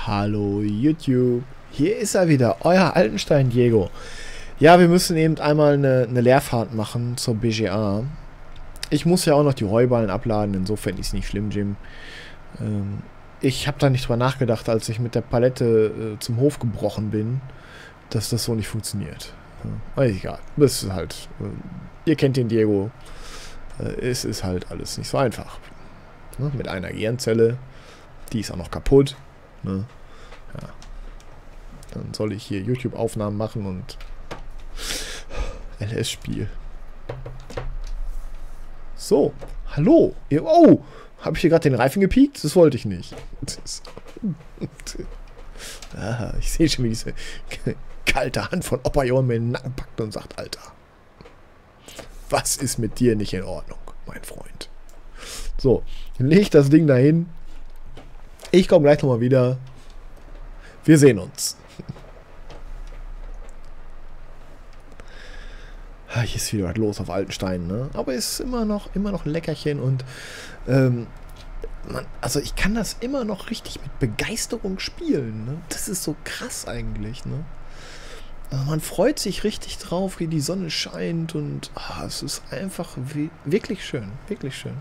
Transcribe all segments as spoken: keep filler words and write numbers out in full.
Hallo YouTube, hier ist er wieder, euer Altenstein Diego. Ja, wir müssen eben einmal eine, eine Leerfahrt machen zur B G A. Ich muss ja auch noch die Heuballen abladen, insofern ist nicht schlimm, Jim. Ähm, ich habe da nicht drüber nachgedacht, als ich mit der Palette äh, zum Hof gebrochen bin, dass das so nicht funktioniert. Ja, egal, das ist halt, äh, ihr kennt den Diego, äh, es ist halt alles nicht so einfach. Ne? Mit einer Gehirnzelle, die ist auch noch kaputt. Ne? Ja. Dann soll ich hier YouTube-Aufnahmen machen und L S-Spiel. So, hallo. Oh, habe ich hier gerade den Reifen gepiekt? Das wollte ich nicht. Ah, ich sehe schon, wie diese kalte Hand von Opa Johann mir in den Nacken packt und sagt, Alter, was ist mit dir nicht in Ordnung, mein Freund? So, dann lege ich das Ding dahin. Ich komme gleich nochmal wieder. Wir sehen uns. Hier ist wieder was los auf Altenstein, ne? Aber es ist immer noch, immer noch ein Leckerchen und ähm, man, also ich kann das immer noch richtig mit Begeisterung spielen, ne? Das ist so krass eigentlich, ne? Also man freut sich richtig drauf, wie die Sonne scheint und ah, es ist einfach wie, wirklich schön, wirklich schön.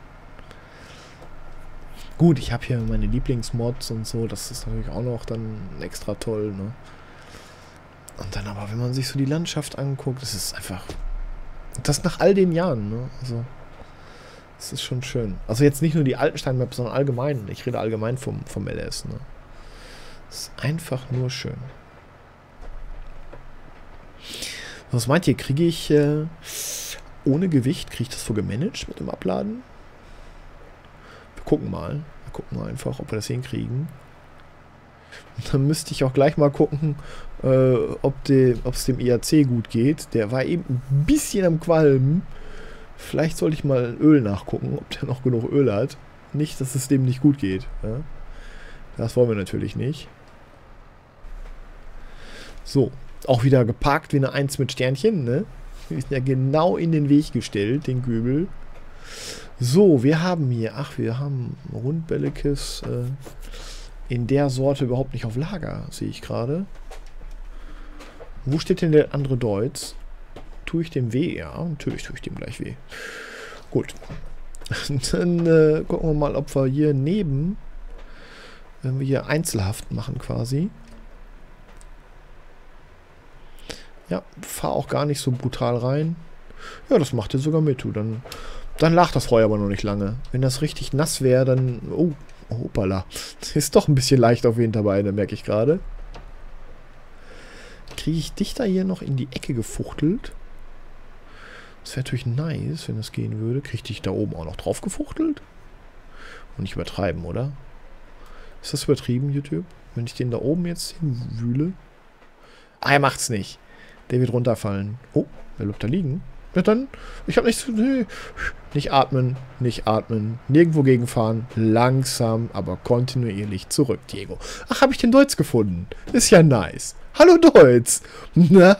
Gut, ich habe hier meine Lieblingsmods und so, das ist natürlich auch noch dann extra toll, ne? Und dann aber, wenn man sich so die Landschaft anguckt, das ist einfach, das nach all den Jahren, ne? Also, das ist schon schön. Also jetzt nicht nur die Altenstein-Maps, sondern allgemein. Ich rede allgemein vom, vom L S, ne? Das ist einfach nur schön. Was meint ihr, kriege ich äh, ohne Gewicht, kriege ich das so gemanagt mit dem Abladen? Wir gucken mal. Wir gucken mal einfach, ob wir das hinkriegen. Und dann müsste ich auch gleich mal gucken, äh, ob es dem I A C gut geht. Der war eben ein bisschen am Qualmen. Vielleicht sollte ich mal Öl nachgucken, ob der noch genug Öl hat. Nicht, dass es dem nicht gut geht. Ja? Das wollen wir natürlich nicht. So, auch wieder geparkt wie eine eins mit Sternchen, ne? Ist ja genau in den Weg gestellt, den Gübel. So, wir haben hier, ach, wir haben Rundbellekes äh, in der Sorte überhaupt nicht auf Lager, sehe ich gerade. Wo steht denn der andere Deutz? Tue ich dem weh? Ja, natürlich tue ich dem gleich weh. Gut. Dann äh, gucken wir mal, ob wir hier neben, wenn wir hier Einzelhaft machen quasi. Ja, fahr auch gar nicht so brutal rein. Ja, das macht er sogar mit, du. Dann, dann lag das Feuer aber noch nicht lange. Wenn das richtig nass wäre, dann... Oh, hoppala. Ist doch ein bisschen leicht auf die Hinterbeine, merke ich gerade. Kriege ich dich da hier noch in die Ecke gefuchtelt? Das wäre natürlich nice, wenn das gehen würde. Kriege ich dich da oben auch noch drauf gefuchtelt? Und nicht übertreiben, oder? Ist das übertrieben, YouTube? Wenn ich den da oben jetzt hinwühle? Ah, er macht's nicht. Der wird runterfallen. Oh, wer bleibt da liegen? Ja, dann, ich habe nichts zu... Nee. Nicht atmen, nicht atmen, nirgendwo gegenfahren, langsam, aber kontinuierlich zurück, Diego. Ach, habe ich den Deutz gefunden. Ist ja nice. Hallo Deutz. Na?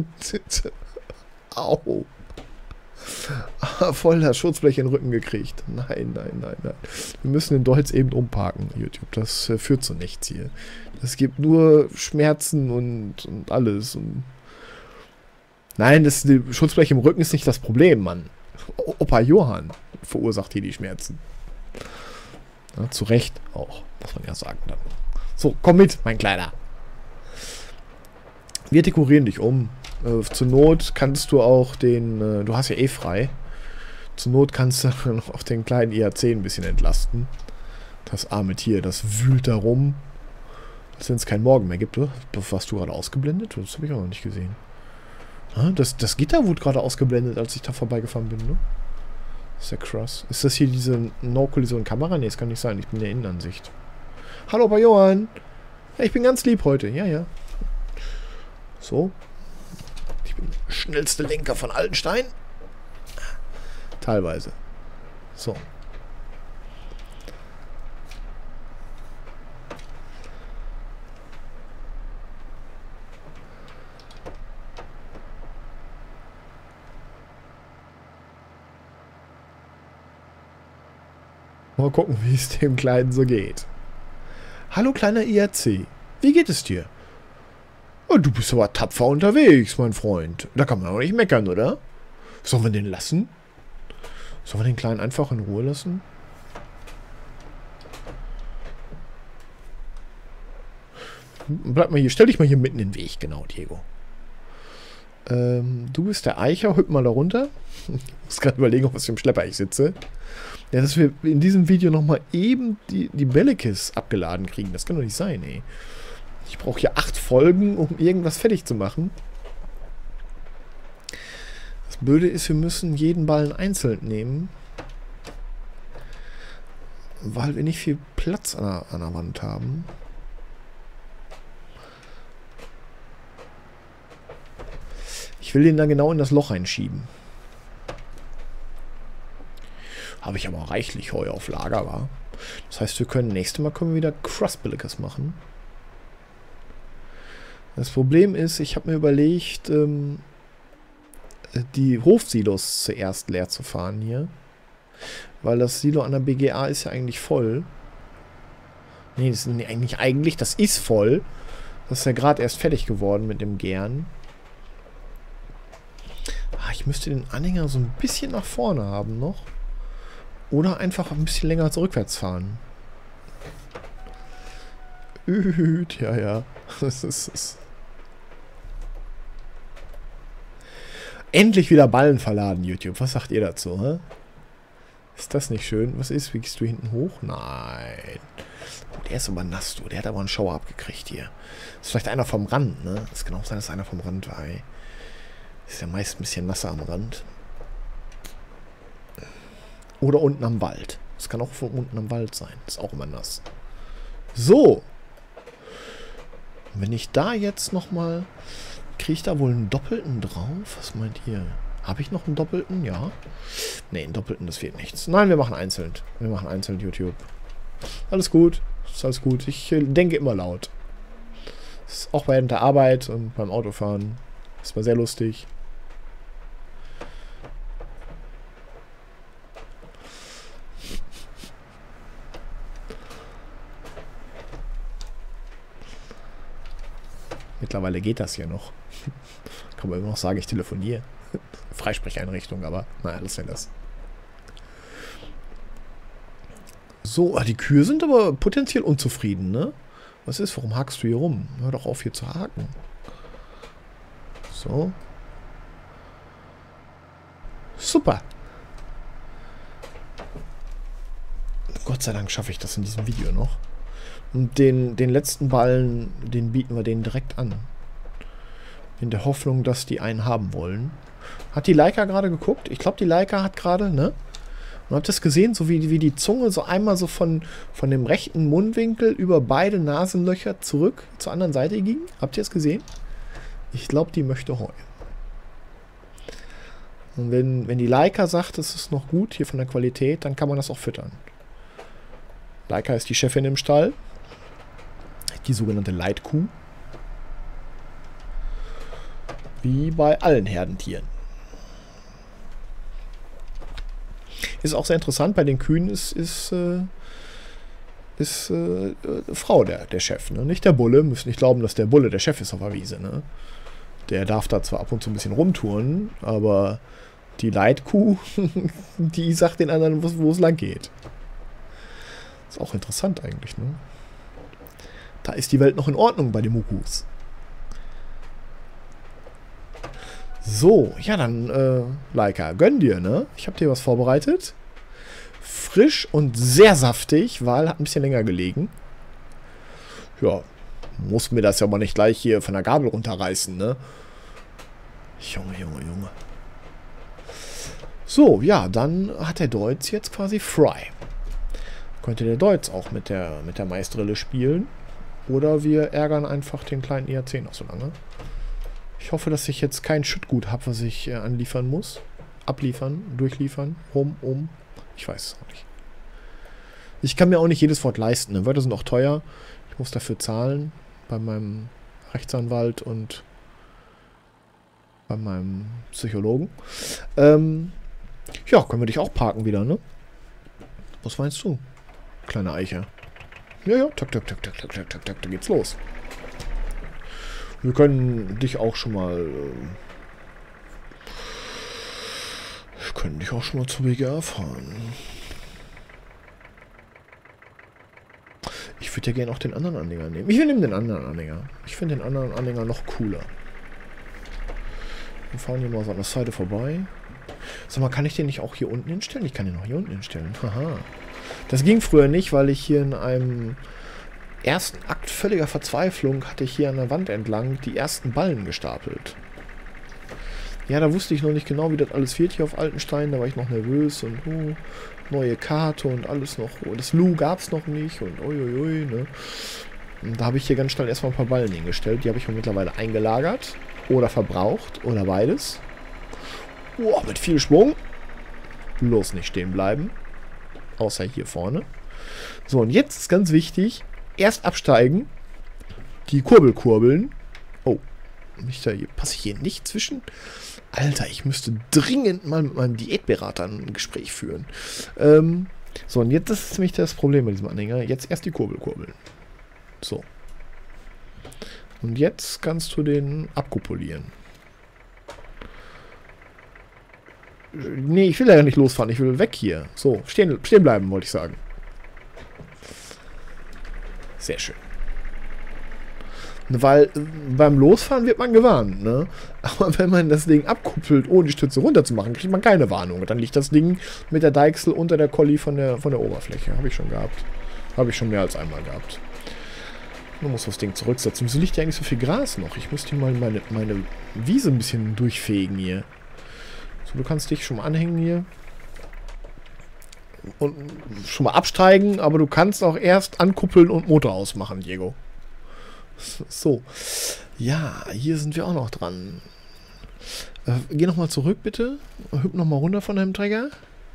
Au. Ah, voll das Schutzblech in den Rücken gekriegt. Nein, nein, nein, nein. Wir müssen den Deutz eben umparken, YouTube. Das äh, führt zu nichts hier. Das gibt nur Schmerzen und, und alles. Und nein, das die Schutzblech im Rücken ist nicht das Problem, Mann. Opa Johann verursacht hier die Schmerzen. Ja, zu Recht auch, muss man ja sagen dann. So, komm mit, mein Kleiner. Wir dekorieren dich um. Äh, zur Not kannst du auch den, äh, du hast ja eh frei. Zur Not kannst du dann auch den kleinen I A C ein bisschen entlasten. Das arme Tier, das wühlt da rum. Als wenn es keinen Morgen mehr gibt, oder? Warst du gerade ausgeblendet? Das habe ich auch noch nicht gesehen. Das, das Gitter wurde gerade ausgeblendet, als ich da vorbeigefahren bin, ne? Ist ja krass. Ist das hier diese No-Kollision-Kamera? Ne, das kann nicht sein. Ich bin in der Innenansicht. Hallo, bei Johann. Ja, ich bin ganz lieb heute. Ja, ja. So. Ich bin der schnellste Lenker von Altenstein. Teilweise. So. Mal gucken, wie es dem Kleinen so geht. Hallo, kleiner I R C. Wie geht es dir? Oh, du bist aber tapfer unterwegs, mein Freund. Da kann man auch nicht meckern, oder? Sollen wir den lassen? Sollen wir den Kleinen einfach in Ruhe lassen? Bleib mal hier. Stell dich mal hier mitten in den Weg. Genau, Diego. Ähm, du bist der Eicher. Hüpp mal da runter. Ich muss gerade überlegen, auf was für einem Schlepper ich sitze. Ja, dass wir in diesem Video nochmal eben die, die Belekis abgeladen kriegen. Das kann doch nicht sein, ey. Ich brauche hier acht Folgen, um irgendwas fertig zu machen. Das Blöde ist, wir müssen jeden Ballen einzeln nehmen. Weil wir nicht viel Platz an der, an der Wand haben. Ich will den da genau in das Loch reinschieben. Habe ich aber reichlich Heu auf Lager, war. Das heißt, wir können nächstes Mal können wir wieder Crust-Belekis machen. Das Problem ist, ich habe mir überlegt, ähm, die Hofsilos zuerst leer zu fahren hier. Weil das Silo an der B G A ist ja eigentlich voll. Nee, das ist eigentlich, eigentlich, das ist voll. Das ist ja gerade erst fertig geworden mit dem Gären. Ah, ich müsste den Anhänger so ein bisschen nach vorne haben noch. Oder einfach ein bisschen länger zurückwärts fahren. Üt, ja, ja. Das ist... Das Endlich wieder Ballen verladen, YouTube. Was sagt ihr dazu, hä? Ist das nicht schön? Was ist? Wie gehst du hinten hoch? Nein. Oh, der ist aber nass, du. Der hat aber einen Schauer abgekriegt hier. Ist vielleicht einer vom Rand, ne? Das kann auch sein, dass einer vom Rand war, ey. Ist ja meist ein bisschen nasser am Rand. Oder unten am Wald. Das kann auch von unten am Wald sein. Ist auch immer nass. So. Wenn ich da jetzt nochmal... Kriege ich da wohl einen Doppelten drauf? Was meint ihr? Habe ich noch einen Doppelten? Ja. Ne, einen Doppelten, das fehlt nichts. Nein, wir machen einzeln. Wir machen einzeln YouTube. Alles gut. Ist alles gut. Ich äh, denke immer laut. Ist auch während der Arbeit und beim Autofahren. Ist mal sehr lustig. Mittlerweile geht das hier noch. Kann man immer noch sagen, ich telefoniere. Freisprecheinrichtung, aber naja, das ist ja das. So, die Kühe sind aber potenziell unzufrieden, ne? Was ist? Warum hakst du hier rum? Hör doch auf, hier zu haken. So. Super. Gott sei Dank schaffe ich das in diesem Video noch. Und den, den letzten Ballen, den bieten wir denen direkt an. In der Hoffnung, dass die einen haben wollen. Hat die Leica gerade geguckt? Ich glaube, die Leica hat gerade, ne? Und habt ihr das gesehen? So wie, wie die Zunge so einmal so von, von dem rechten Mundwinkel über beide Nasenlöcher zurück zur anderen Seite ging? Habt ihr es gesehen? Ich glaube, die möchte Heu. Und wenn, wenn die Leica sagt, es ist noch gut hier von der Qualität, dann kann man das auch füttern. Leica ist die Chefin im Stall. Die sogenannte Leitkuh. Wie bei allen Herdentieren. Ist auch sehr interessant, bei den Kühen ist, ist, äh, ist äh, äh, Frau der, der Chef, ne? Nicht der Bulle. Müsst nicht glauben, dass der Bulle der Chef ist auf der Wiese, ne? Der darf da zwar ab und zu ein bisschen rumtouren, aber die Leitkuh, die sagt den anderen, wo es lang geht. Ist auch interessant eigentlich, ne? Da ist die Welt noch in Ordnung bei den Mukus. So, ja dann, äh, Leica, gönn dir, ne? Ich habe dir was vorbereitet. Frisch und sehr saftig, weil hat ein bisschen länger gelegen. Ja, muss mir das ja mal nicht gleich hier von der Gabel runterreißen, ne? Junge, Junge, Junge. So, ja, dann hat der Deutz jetzt quasi Fry. Könnte der Deutz auch mit der, mit der Maisdrille spielen. Oder wir ärgern einfach den kleinen I R C noch so lange. Ich hoffe, dass ich jetzt kein Schüttgut habe, was ich äh, anliefern muss. Abliefern, durchliefern, rum, um. Ich weiß es auch nicht. Ich kann mir auch nicht jedes Wort leisten. Ne? Wörter sind auch teuer. Ich muss dafür zahlen. Bei meinem Rechtsanwalt und bei meinem Psychologen. Ähm, ja, können wir dich auch parken wieder, ne? Was meinst du, kleine Eiche? Ja, ja, tak, tak, tak, tak, tak, tak, tak, tak, da geht's los. Wir können dich auch schon mal... Äh, wir können dich auch schon mal zur B G A fahren. Ich würde ja gerne auch den anderen Anhänger nehmen. Ich nehme den anderen Anhänger. Ich finde den anderen Anhänger noch cooler. Wir fahren hier mal so an der Seite vorbei. Sag mal, kann ich den nicht auch hier unten hinstellen? Ich kann den auch hier unten hinstellen. Haha. Das ging früher nicht, weil ich hier in einem ersten Akt völliger Verzweiflung hatte ich hier an der Wand entlang die ersten Ballen gestapelt. Ja, da wusste ich noch nicht genau, wie das alles wird hier auf Altenstein. Da war ich noch nervös und oh, neue Karte und alles noch. Oh, das Lu gab es noch nicht und uiuiui, ne? Und da habe ich hier ganz schnell erstmal ein paar Ballen hingestellt. Die habe ich mir mittlerweile eingelagert oder verbraucht oder beides. Oh, mit viel Schwung. Bloß nicht stehen bleiben. Außer hier vorne. So, und jetzt ist ganz wichtig, erst absteigen, die Kurbel kurbeln. Oh, nicht da, hier, passe ich hier nicht zwischen? Alter, ich müsste dringend mal mit meinem Diätberater ein Gespräch führen. Ähm, so, und jetzt das ist nämlich das Problem mit diesem Anhänger. Jetzt erst die Kurbel kurbeln. So. Und jetzt kannst du den abkupulieren. Nee, ich will ja nicht losfahren. Ich will weg hier. So, stehen, stehen bleiben, wollte ich sagen. Sehr schön. Weil äh, beim Losfahren wird man gewarnt, ne? Aber wenn man das Ding abkuppelt, ohne die Stütze runterzumachen, kriegt man keine Warnung. Und dann liegt das Ding mit der Deichsel unter der Kolli von der, von der Oberfläche. Habe ich schon gehabt. Habe ich schon mehr als einmal gehabt. Man muss das Ding zurücksetzen. Wieso liegt hier eigentlich so viel Gras noch? Ich müsste hier mal meine, meine Wiese ein bisschen durchfegen hier. So, du kannst dich schon mal anhängen hier. Und schon mal absteigen, aber du kannst auch erst ankuppeln und Motor ausmachen, Diego. So. Ja, hier sind wir auch noch dran. Äh, geh nochmal zurück, bitte. Hüpf nochmal runter von deinem Träger.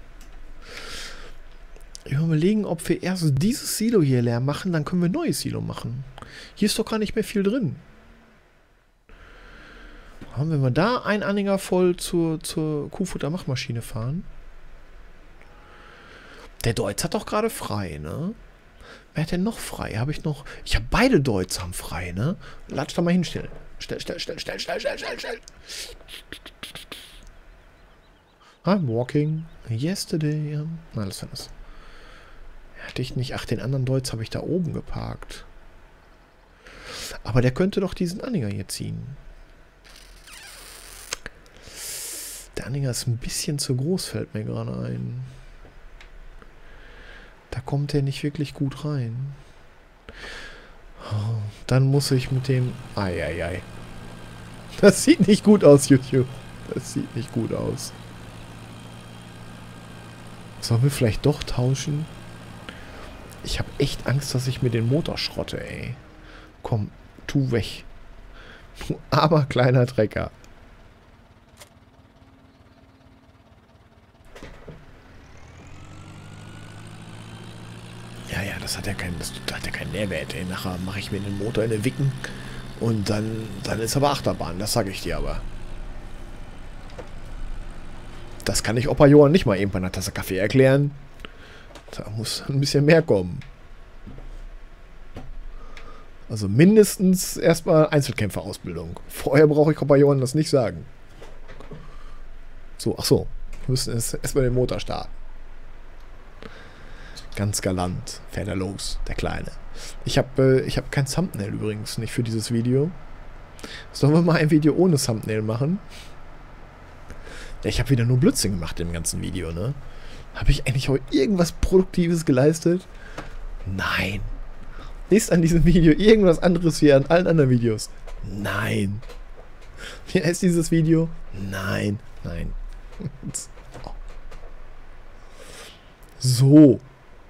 Wir überlegen, ob wir erst dieses Silo hier leer machen, dann können wir ein neues Silo machen. Hier ist doch gar nicht mehr viel drin. Wenn wir da einen Anhänger voll zur, zur Kuhfutter-Machmaschine fahren. Der Deutz hat doch gerade frei, ne? Wer hat denn noch frei? Habe ich noch... Ich habe beide Deutz haben frei, ne? Latsch da mal hinstellen. Stell, stell, stell, stell, stell, stell, stell, stell. I'm walking yesterday. Nein, das war das. Hatte ich nicht... Ach, den anderen Deutz habe ich da oben geparkt. Aber der könnte doch diesen Anhänger hier ziehen. Der Anhänger ist ein bisschen zu groß, fällt mir gerade ein. Da kommt er nicht wirklich gut rein. Oh, dann muss ich mit dem... Eieiei. Das sieht nicht gut aus, YouTube. Das sieht nicht gut aus. Sollen wir vielleicht doch tauschen? Ich habe echt Angst, dass ich mir den Motor schrotte, ey. Komm, tu weg. Du armer kleiner Trecker. Ja, ja, das hat ja keinen, das hat ja keinen Nährwert, ey. Nachher mache ich mir den Motor in den Wicken und dann, dann ist aber Achterbahn, das sage ich dir aber. Das kann ich Opa Johann nicht mal eben bei einer Tasse Kaffee erklären. Da muss ein bisschen mehr kommen. Also mindestens erstmal Einzelkämpferausbildung. Vorher brauche ich Opa Johann das nicht sagen. So, ach so. Wir müssen erstmal den Motor starten. Ganz galant fährt er los, der Kleine. Ich habe äh, ich hab kein Thumbnail übrigens, nicht für dieses Video. Sollen wir mal ein Video ohne Thumbnail machen? Ja, ich habe wieder nur Blödsinn gemacht im ganzen Video, ne? Habe ich eigentlich auch irgendwas Produktives geleistet? Nein. Ist an diesem Video irgendwas anderes wie an allen anderen Videos? Nein. Wie heißt dieses Video? Nein. Nein. So.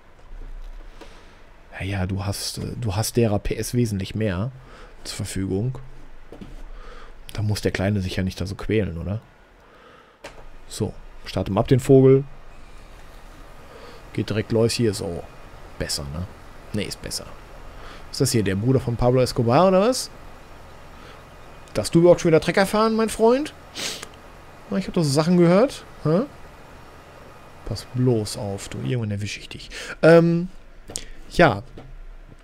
Ja, ja, du hast, du hast derer P S wesentlich mehr zur Verfügung. Da muss der Kleine sich ja nicht da so quälen, oder? So, starte mal ab den Vogel. Geht direkt los hier, so. Besser, ne? Ne, ist besser. Ist das hier der Bruder von Pablo Escobar, oder was? Darfst du überhaupt schon wieder Trecker fahren, mein Freund? Ich habe doch so Sachen gehört. Hä? Pass bloß auf, du. Irgendwann erwische ich dich. Ähm, ja.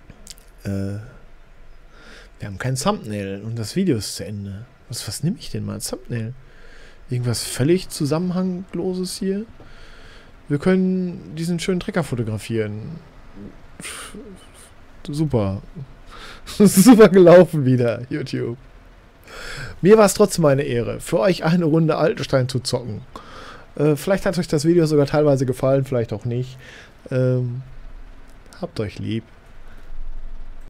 Äh, wir haben kein Thumbnail und das Video ist zu Ende. Was, was nehme ich denn mal als Thumbnail? Irgendwas völlig Zusammenhangloses hier? Wir können diesen schönen Trecker fotografieren. Super. Super gelaufen wieder, YouTube. Mir war es trotzdem eine Ehre, für euch eine Runde Altenstein zu zocken. Äh, vielleicht hat euch das Video sogar teilweise gefallen, vielleicht auch nicht. Ähm, habt euch lieb.